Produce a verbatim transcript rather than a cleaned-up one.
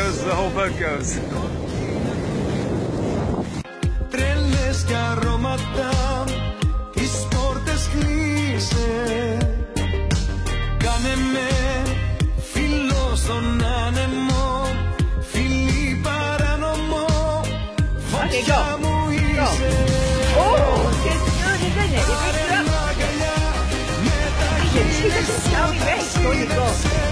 goes, the whole boat goes. Τρελές κι αρώματα, τις πόρτες κλείσε. Κάνε με φιλό στον άνεμο, φιλί παράνομο, φωτιά μου είσαι. Oh, it's good, isn't it? It picks it up. You should just tell me where it's going to go.